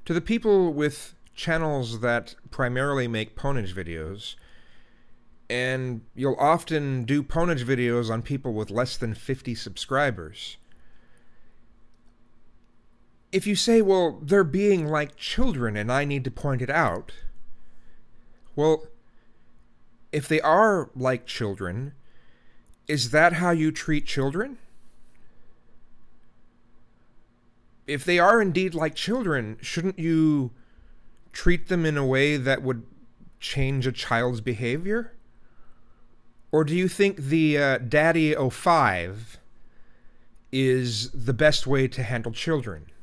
To the people with channels that primarily make pwnage videos, and you'll often do pwnage videos on people with less than 50 subscribers. If you say, well, they're being like children and I need to point it out, well, if they are like children, is that how you treat children? If they are indeed like children, shouldn't you treat them in a way that would change a child's behavior? Or do you think the Daddy 05 is the best way to handle children?